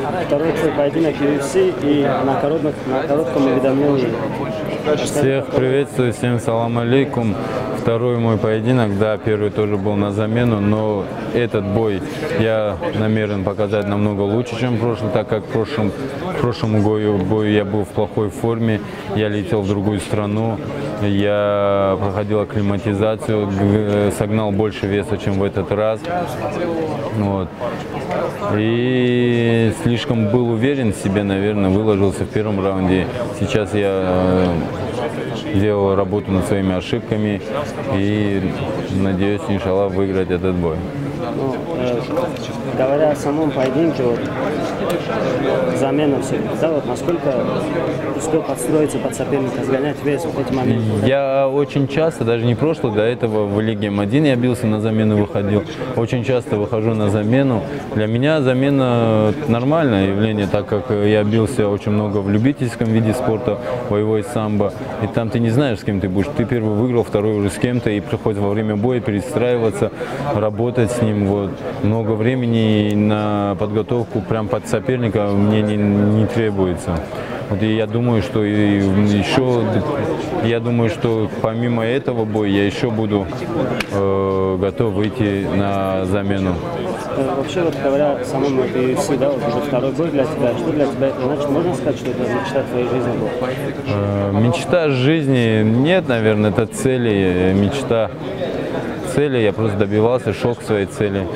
второй твой поединок UFC и на коротком уведомлении. Всех приветствую, всем салам алейкум. Второй мой поединок, да, первый тоже был на замену, но этот бой я намерен показать намного лучше, чем прошлый, так как в прошлом бою я был в плохой форме, я летел в другую страну, я проходил акклиматизацию, согнал больше веса, чем в этот раз. Вот. И слишком был уверен в себе, наверное, выложился в первом раунде. Сейчас я делал работу над своими ошибками и надеюсь, иншаллах, выиграть этот бой. Ну, говоря о самом поединке, вот, замена все, да, вот насколько успел подстроиться под соперника, сгонять вес в эти моменты? Я очень часто, даже не прошлый, до этого в Лиге М1 я бился, на замену выходил. Очень часто выхожу на замену. Для меня замена нормальное явление, так как я бился очень много в любительском виде спорта, боевой самбо. И там ты не знаешь, с кем ты будешь. Ты первый выиграл, второй уже с кем-то, и приходится во время боя перестраиваться, работать с ним. Вот. Много времени на подготовку прям под соперника мне не требуется. Вот, и я думаю, что помимо этого боя я еще буду готов выйти на замену. Вообще, вот говоря о самом UFC, да, вот уже второй бой для тебя, что для тебя это значит? Можно сказать, что это мечта твоей жизни была? Мечта жизни нет, наверное, это цели, мечта. Цели, я просто добивался, шел к своей цели.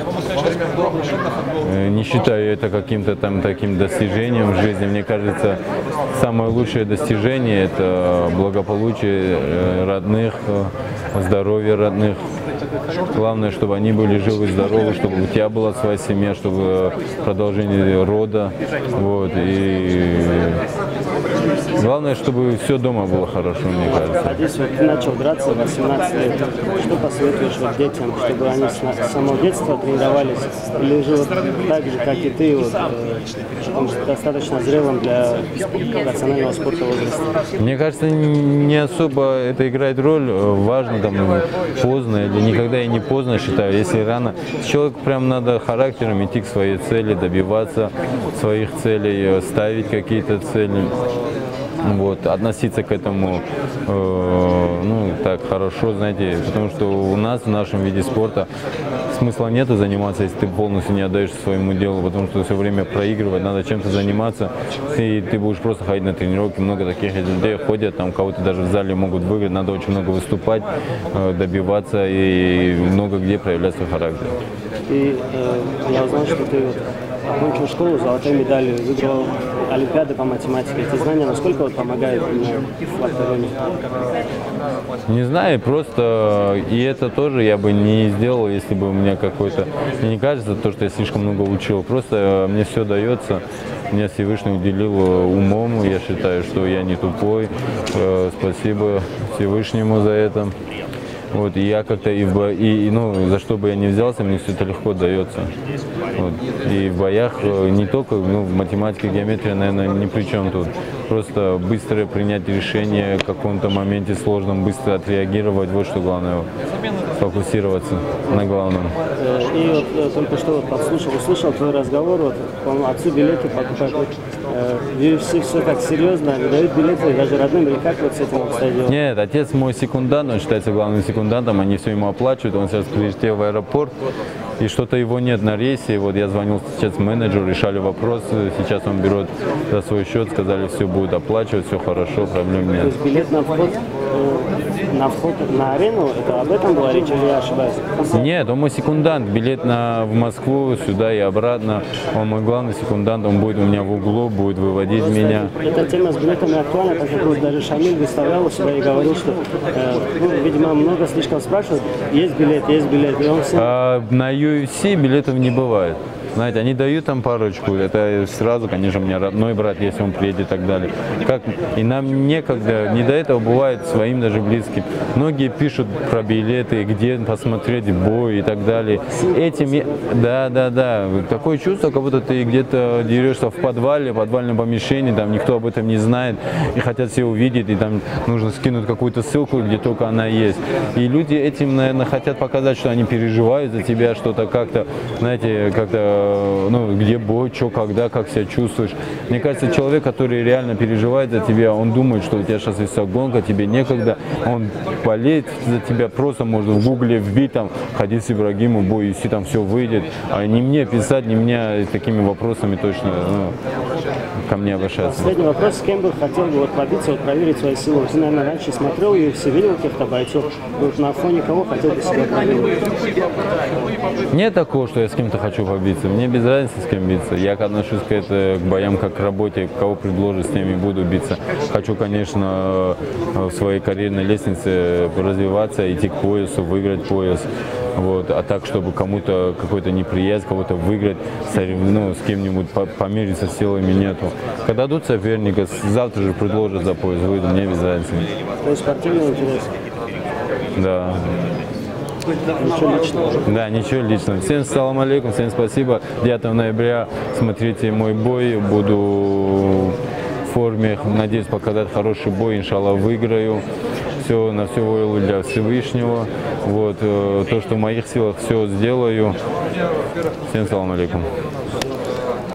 Не считаю это каким-то там таким достижением в жизни. Мне кажется, самое лучшее достижение – это благополучие родных, здоровье родных. Главное, чтобы они были живы и здоровы, чтобы у тебя была своя семья, чтобы продолжение рода. Вот. И главное, чтобы все дома было хорошо, мне кажется. А здесь вот ты начал драться в 18 лет. Что посоветуешь вот детям, чтобы они с самого детства тренировались? Или же вот так же, как и ты, вот, достаточно зрелым для профессионального спорта возраста? Мне кажется, не особо это играет роль. Важно там поздно или никогда я не поздно считаю. Если рано, человеку прям надо характером идти к своей цели, добиваться своих целей, ставить какие-то цели. Вот, относиться к этому ну, так хорошо, знаете, потому что у нас в нашем виде спорта смысла нету заниматься, если ты полностью не отдаешься своему делу, потому что все время проигрывать, надо чем-то заниматься, и ты будешь просто ходить на тренировки, много таких людей ходят, там кого-то даже в зале могут выиграть, надо очень много выступать, добиваться и много где проявлять свой характер. И я узнал, что ты окончил школу с золотой медалью, выиграл олимпиады по математике. Эти знания насколько вот помогают в октагоне? Не знаю, просто и это тоже я бы не сделал, если бы у меня какой-то... Мне не кажется, то, что я слишком много учил. Просто мне все дается. Меня Всевышний уделил умом. Я считаю, что я не тупой. Спасибо Всевышнему за это. Вот, и я как-то ну, за что бы я ни взялся, мне все это легко дается. Вот. И в боях не только, ну, в математике, геометрия, наверное, ни при чем тут. Просто быстро принять решение в каком-то моменте сложном, быстро отреагировать, вот что главное, сфокусироваться на главном. И вот только что услышал твой разговор, вот, отцу билеты покупать. В UFC все так серьезно, дают билеты даже родным, или как вот с этим обстоят? Нет, отец мой секундант, он считается главным секундантом, они все ему оплачивают, он сейчас прилетел в аэропорт, и что-то его нет на рейсе, и вот я звонил сейчас менеджеру, решали вопрос, сейчас он берет за свой счет, сказали, все будет оплачивать, все хорошо, проблем нет. То есть билет на вход на арену, это об этом была речь, или я ошибаюсь? Нет, он мой секундант, билет в Москву, сюда и обратно, он мой главный секундант, он будет у меня в углу, будет выводить меня. Эта тема с билетами актуальна, так как вот даже Шамиль выставлял у себя и говорил, что, ну, видимо, много слишком спрашивают, есть билет, и он все... На UFC билетов не бывает. Знаете, они дают там парочку, это сразу, конечно, у меня родной брат, если он приедет и так далее. И нам некогда, не до этого бывает своим даже близким. Многие пишут про билеты, где посмотреть бой и так далее. Да. Такое чувство, как будто ты где-то дерешься в подвальном помещении, там никто об этом не знает, и хотят все увидеть, и там нужно скинуть какую-то ссылку, где только она есть. И люди этим, наверное, хотят показать, что они переживают за тебя, что-то как-то, знаете, как-то ну, где бой, что, когда, как себя чувствуешь. Мне кажется, человек, который реально переживает за тебя, он думает, что у тебя сейчас весогонка, тебе некогда, он болеет за тебя, просто можно в гугле вбить, там, Хадис Ибрагимов, бой, если там все выйдет, а не мне писать, не мне такими вопросами точно, ну, ко мне обращаться. Последний вопрос, с кем бы хотел бы вот побиться, вот проверить свои силы? Ты, наверное, раньше смотрел и все видел каких-то бойцов, вот на фоне кого хотел бы себя проверить? Нет такого, что я с кем-то хочу побиться. Мне без разницы, с кем биться. Я отношусь к боям как к работе, кого предложат, с ними буду биться. Хочу, конечно, в своей карьерной лестнице развиваться, идти к поясу, выиграть пояс. Вот. А так, чтобы кому-то какой-то неприязнь, кого-то выиграть, ну, с кем-нибудь помириться с силами нету. Когда дадут соперника, завтра же предложат за пояс, выйду, мне без разницы. То есть спортивный интерес? Да. Ничего личного? Да, ничего личного. Всем салам алейкум, всем спасибо. 9 ноября смотрите мой бой, буду в форме, надеюсь показать хороший бой, иншаллах выиграю. Все, на все воля для Всевышнего. Вот, то, что в моих силах, все сделаю. Всем салам алейкум.